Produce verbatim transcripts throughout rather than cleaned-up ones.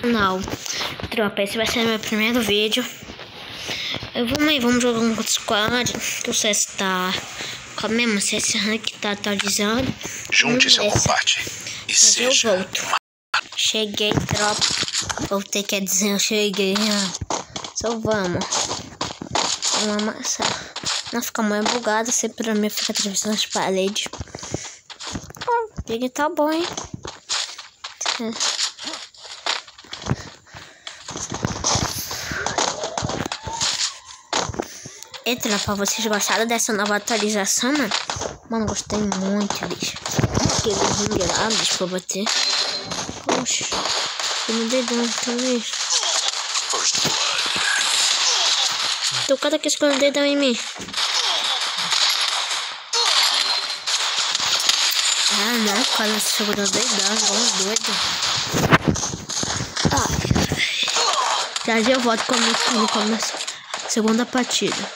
canal. Tropa, esse vai ser meu primeiro vídeo. Eu vamos aí, vamos jogar um squad. Que o C S tá com a mesma, C S rank tá atualizando. Junte seu combate e seja. Eu volto. Cheguei, tropa. Voltei, quer dizer, eu cheguei. Só vamos. Vamos amassar. Não fica muito bugado, sempre pra mim fica atravessando as paredes. Oh, ele tá bom, hein? É. E tropa, vocês gostaram dessa nova atualização, mano? Mano, gostei muito, bicho. Aquele ringue lá, bicho, pra bater. Poxa, eu me dedão também. Então o cara que esconde o dedão em mim. Ah, não, o cara segurou o dedão, igual doido. Ai. Já já eu volto quando começa a segunda partida.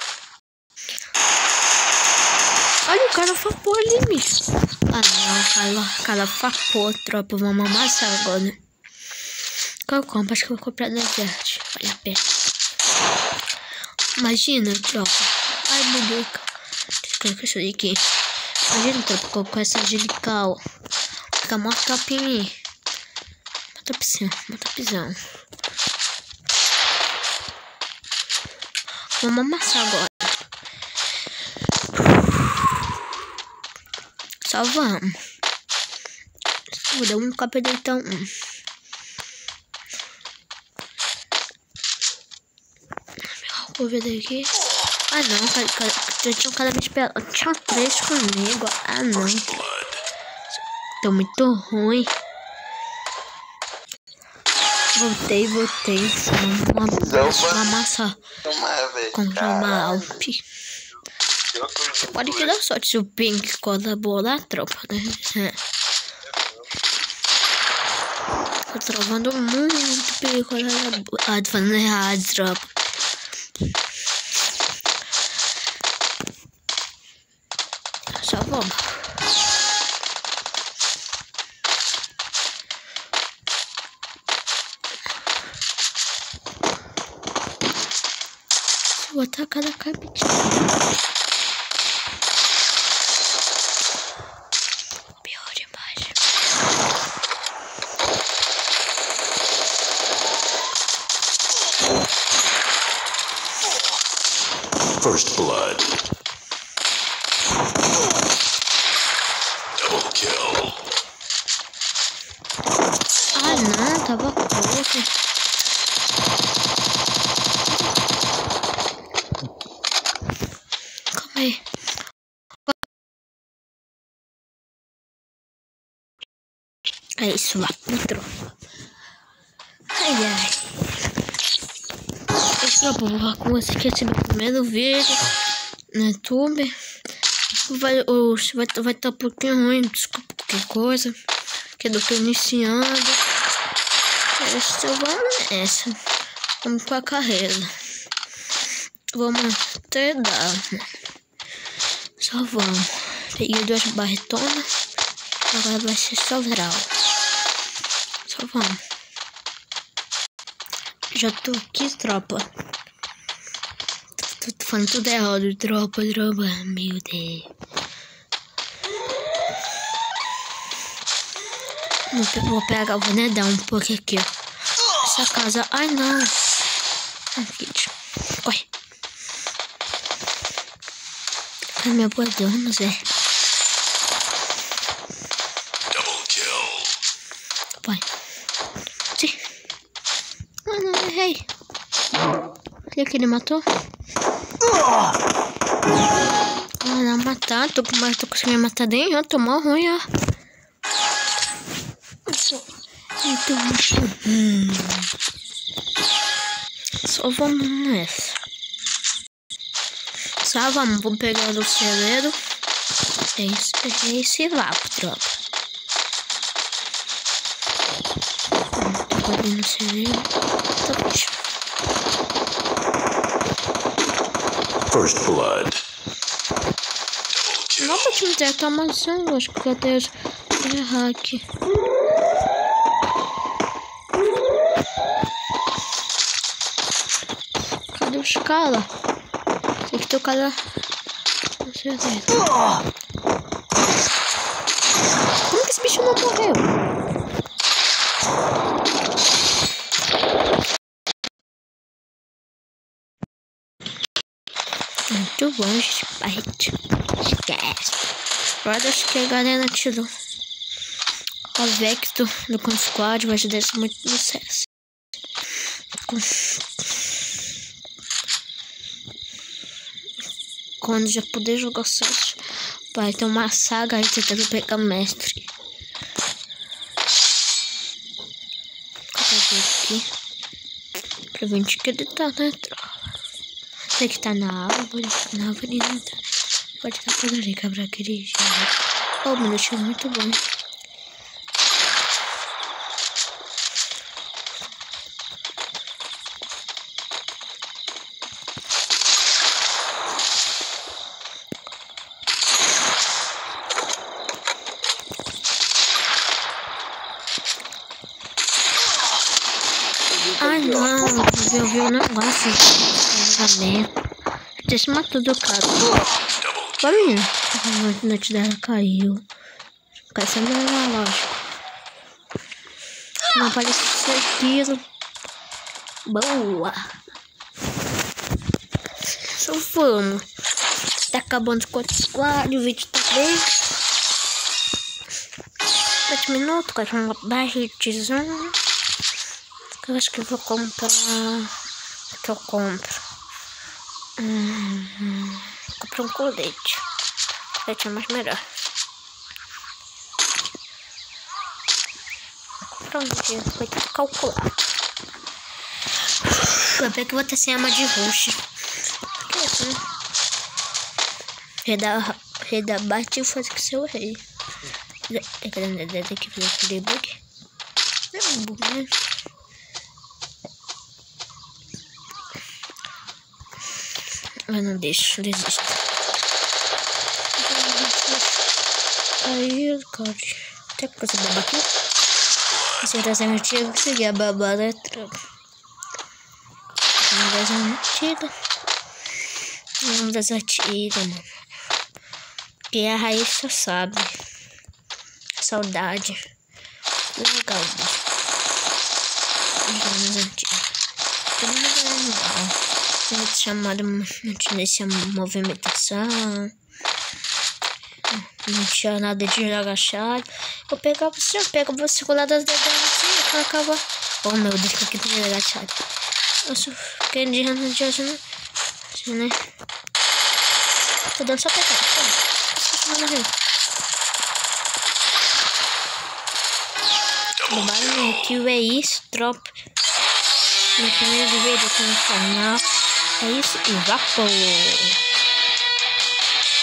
Olha, o cara fapou ali, bicho. Ah, não, cara, o cara fapou, tropa. Vamos amassar agora. Qual compra? Acho que eu vou comprar desert. Vale a pena. Imagina, tropa. Ai, buguei. Deixa eu isso aqui. Imagina, tropa, com essa angelical. Fica mó top em mim. Mata pisão, mata pisão. Vamos amassar agora. Só vamos. Vou dar um capa de então. Um. Vou ver daqui. Ah não, cara, cara, já tinha um cara me esperando. Tinha três comigo. Ah não. Tô muito ruim. Voltei, voltei. Vamos uma massa contra uma Alp. Pode que dá sorte se o Pink colaborar, tropa, né? Tô travando muito perigo. Ah, tô falando errado, tropa. Só vamos. Vou atacar na capitinha. First blood. Double kill. Ah não, tava pouco. Calma aí. É isso lá, entrou. Ai ai. Tropa, vou com esse aqui, esse meu primeiro vídeo no YouTube. Vai estar vai, vai tá um pouquinho ruim, desculpa qualquer coisa, que eu tô iniciando. Esse vamos nessa. Vamos com a carreira. Vamos até dar. Só vamos. Peguei duas barretonas. Agora vai ser só viral. Só vamos. Já tô aqui, tropa. Tô, tô falando tudo errado, tropa, tropa. Meu Deus. Vou, vou pegar, vou né, dar um pouco aqui, ó. Essa casa. Ai, não. Aqui, corre. Ai, meu bordão, Zé. Double kill. Vai. Sim. Ah, não, errei. Olha que ele matou. Ah, não, matar. Tô, mas tô conseguindo matar nem, ó. Tô mó ruim, ó. Então, hum. Só vamos nessa. Só vamos. Vou pegar o celeiro. É isso, é esse vapo, tropa. Tô no celeiro. Tá bicho. First blood. Nossa, time deve estar amassando. Acho que até é hack. escala. Tem que tocar lá. Com certeza. Como que esse bicho não morreu? Muito bom, gente. Barrete. Esquece. Agora acho que a galera tirou. A Vex do, do Con Squad vai ajudar isso muito no C S. Quando já puder jogar o C S, vai ter uma saga aí tentando pegar mestre. Vou aqui. Pra ver onde que ele tá, né, tropa? Tem que tá na árvore. Na árvore não tá. Pode estar por ali, cabra aquele jeito. Oh, meu Deus, é muito bom. Ai não, eu vi um negócio de carregamento. Deixa eu matar do cara. Olha, a noite dela caiu. Caiu sendo lá, lógico. Não parece ser tiro. Boa. Só vamos. Tá acabando com o squad, o vídeo tá bem. sete minutos, com uma barretezão. Eu acho que eu vou comprar. O que eu compro? Hum, comprar um colete. Colete é mais melhor. Comprar um dia, vai ter que calcular. Vai ver que eu vou ter sem arma de roxo. Que é isso, né? Reda, reda bate e faz que seu rei. É grande, deve que fazer aquele bug. Não é um bug, né? Mas não deixa, desisto. Aí, cara, tem coisa boba aqui. Se eu der mentira, conseguir a babada é troca. Vamos dar essa mentira. Vamos dar essa mentira, mano. Que a raiz só sabe. Saudade. Legal, bicho. Vamos dar mentira. Vamos legal. Chamada nessa movimentação. Não tinha nada de agachado. Eu pegava você, eu pego você com das dedões assim, eu acaba. Oh meu Deus, que aqui tem agachado. Eu sou fiquei de ano de hoje, né? Assim, né? Tô dando só pegar. Bobagem, que é isso, tropa. No primeiro vídeo aqui no canal. É isso e vapor.